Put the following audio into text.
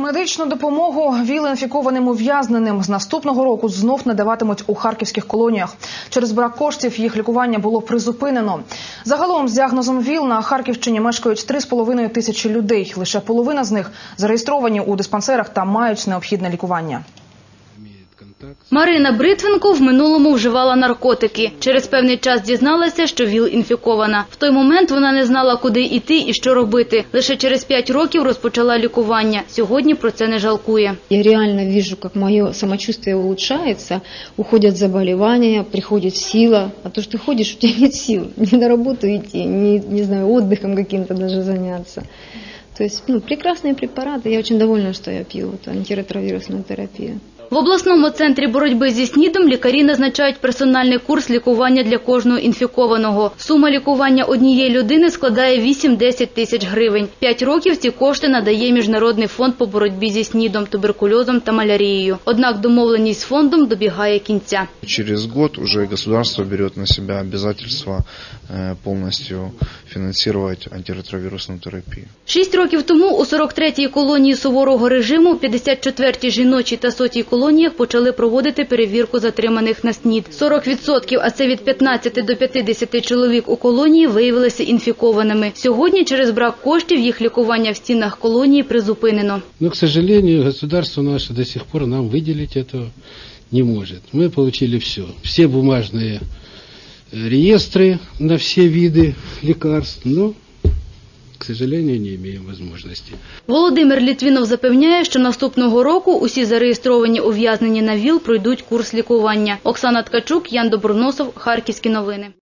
Медичну допомогу ВІЛ-інфікованим ув'язненим з наступного року знов надаватимуть у харківських колоніях. Через брак коштів їх лікування було призупинено. Загалом з діагнозом ВІЛ на Харківщині мешкають 3,5 тисячі людей. Лише половина з них зареєстровані у диспансерах та мають необхідне лікування. Марина Бритвенко в минулому вживала наркотики. Через певний час дізналася, що ВІЛ-інфікована. В той момент вона не знала, куди йти і що робити. Лише через 5 років розпочала лікування. Сьогодні про це не жалкує. Я реально вижу, как мое самочувствие улучшается, уходят заболевания, приходит сила. А то, что ты ходишь, у тебя нет сил ни на работу идти, не знаю, отдыхом каким-то даже заняться. То есть, прекрасные препараты. Я очень довольна, что я пью антиретровирусную терапию. В обласному центрі боротьби зі СНІДом лікарі назначають персональний курс лікування для кожного інфікованого. Сума лікування однієї людини складає 8-10 тисяч гривень. 5 років ці кошти надає Міжнародний фонд по боротьбі зі СНІДом, туберкульозом та малярією. Однак домовленість з фондом добігає кінця. Через год уже государство берет на себя обязательство полностью финансировать антиретровирусную терапию. 6 років тому у 43-й колонії суворого режиму, 54-й жіночій та 100-й колоніях почали проводити перевірку затриманих на СНІД. 40%, а це від 15 до 50 чоловік у колонії, виявилися інфікованими. Сьогодні через брак коштів їх лікування в стінах колонії призупинено. Но, к сожалению, государство наше до сих пор нам выделить этого не может. Мы получили все. Все бумажные реестры на все виды лекарств, но, к сожалению, не имеем возможности. Володимир Літвінов запевняє, що наступного року усі зареєстровані ув'язнені на ВІЛ пройдуть курс лікування. Оксана Ткачук, Ян Доброносов, Харківські новини.